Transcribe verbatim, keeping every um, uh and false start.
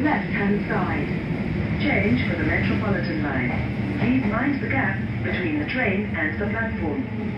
left-hand side. Change for the Metropolitan line. Please mind the gap between the train and the platform.